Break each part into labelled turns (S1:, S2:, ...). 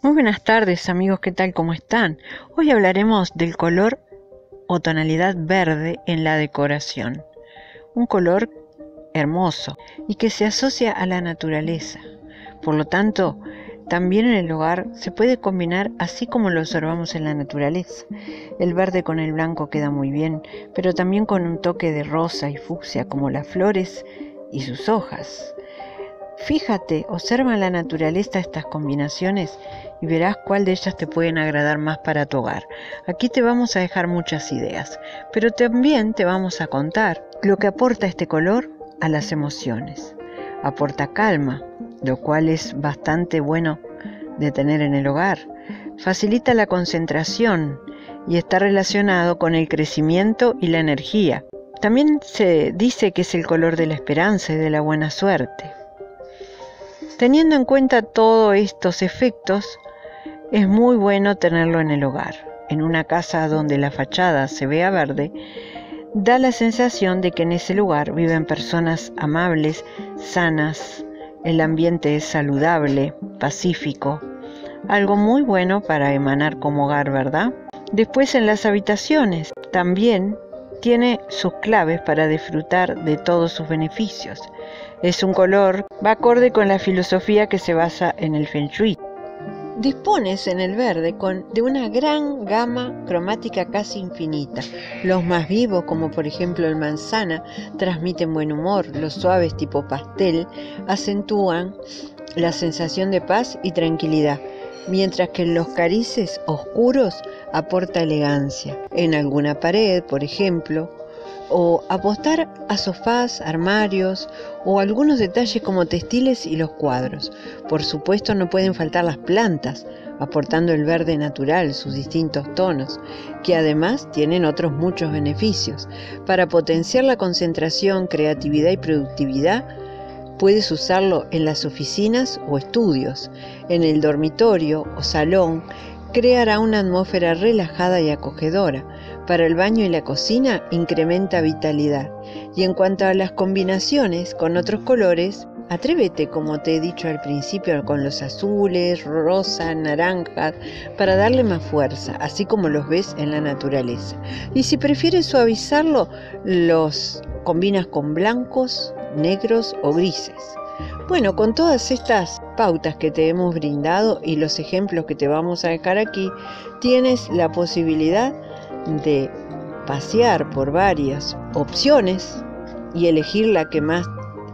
S1: Muy buenas tardes amigos, ¿qué tal? ¿Cómo están? Hoy hablaremos del color o tonalidad verde en la decoración. Un color hermoso y que se asocia a la naturaleza. Por lo tanto, también en el hogar se puede combinar así como lo observamos en la naturaleza. El verde con el blanco queda muy bien, pero también con un toque de rosa y fucsia como las flores y sus hojas. Fíjate, observa en la naturaleza estas combinaciones y verás cuál de ellas te pueden agradar más para tu hogar. Aquí te vamos a dejar muchas ideas, pero también te vamos a contar lo que aporta este color a las emociones. Aporta calma, lo cual es bastante bueno de tener en el hogar. Facilita la concentración y está relacionado con el crecimiento y la energía. También se dice que es el color de la esperanza y de la buena suerte. Teniendo en cuenta todos estos efectos, es muy bueno tenerlo en el hogar. En una casa donde la fachada se vea verde, da la sensación de que en ese lugar viven personas amables, sanas, el ambiente es saludable, pacífico, algo muy bueno para emanar como hogar, ¿verdad? Después en las habitaciones también tiene sus claves para disfrutar de todos sus beneficios. Es un color, va acorde con la filosofía que se basa en el Feng Shui. Dispones en el verde de una gran gama cromática casi infinita. Los más vivos, como por ejemplo el manzana, transmiten buen humor. Los suaves tipo pastel acentúan la sensación de paz y tranquilidad, mientras que los carices oscuros aporta elegancia. En alguna pared, por ejemplo, o apostar a sofás, armarios o algunos detalles como textiles y los cuadros. Por supuesto no pueden faltar las plantas, aportando el verde natural, sus distintos tonos, que además tienen otros muchos beneficios. Para potenciar la concentración, creatividad y productividad, puedes usarlo en las oficinas o estudios. En el dormitorio o salón, creará una atmósfera relajada y acogedora. Para el baño y la cocina incrementa vitalidad. Y en cuanto a las combinaciones con otros colores, atrévete, como te he dicho al principio, con los azules, rosa, naranjas, para darle más fuerza, así como los ves en la naturaleza. Y si prefieres suavizarlo, los combinas con blancos, negros o grises. Bueno, con todas estas pautas que te hemos brindado y los ejemplos que te vamos a dejar aquí, tienes la posibilidad de pasear por varias opciones y elegir la que más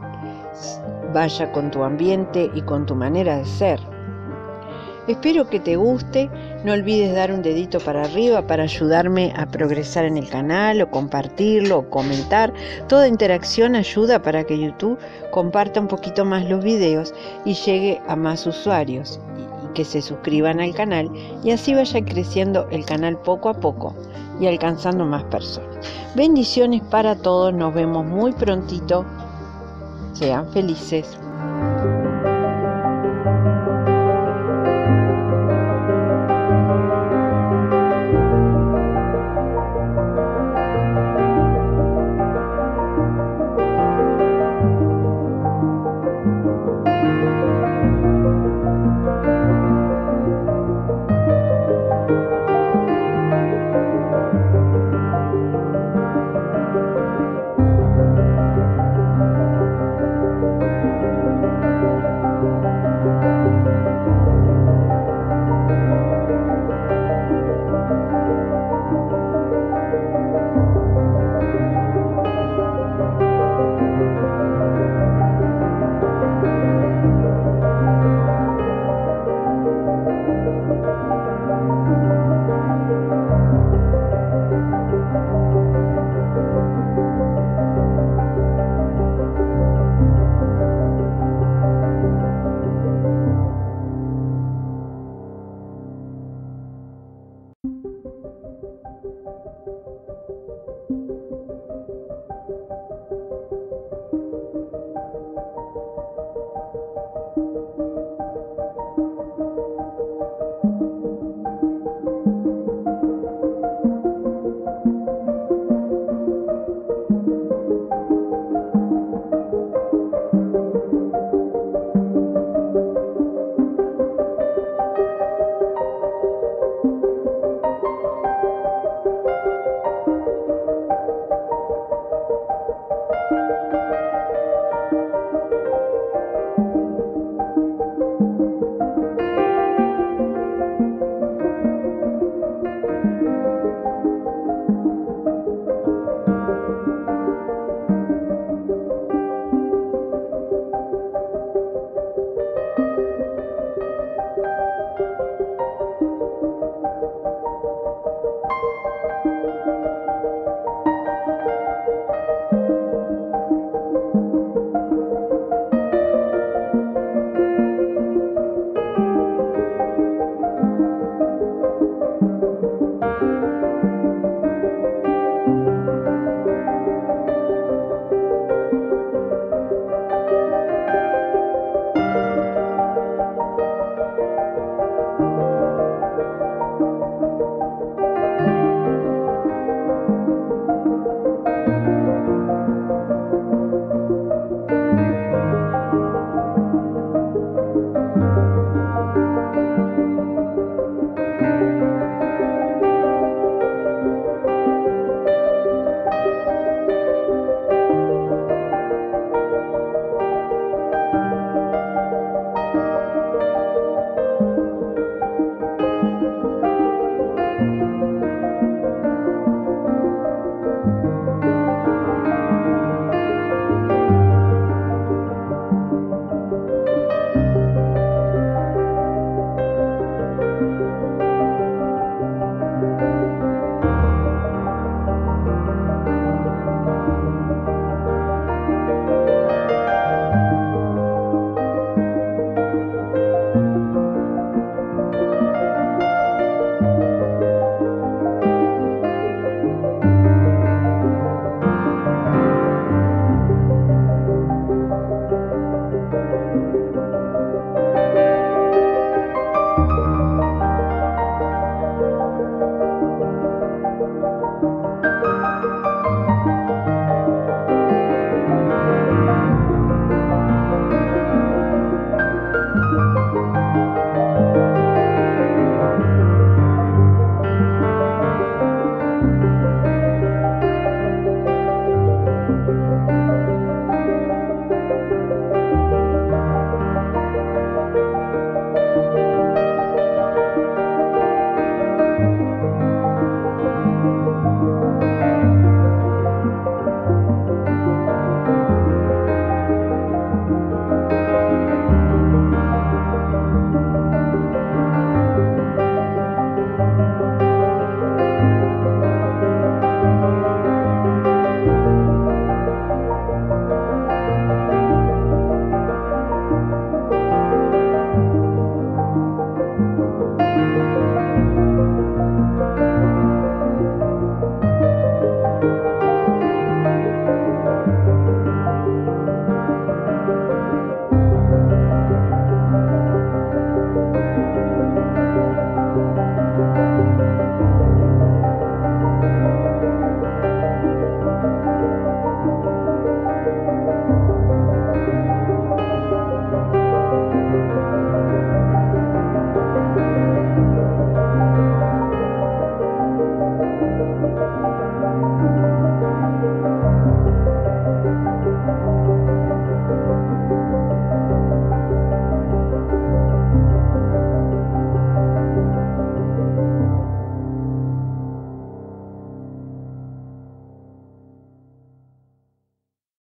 S1: vaya con tu ambiente y con tu manera de ser. Espero que te guste. No olvides dar un dedito para arriba para ayudarme a progresar en el canal, o compartirlo, o comentar. Toda interacción ayuda para que YouTube comparta un poquito más los videos y llegue a más usuarios, y que se suscriban al canal y así vaya creciendo el canal poco a poco y alcanzando más personas. Bendiciones para todos, nos vemos muy prontito. Sean felices.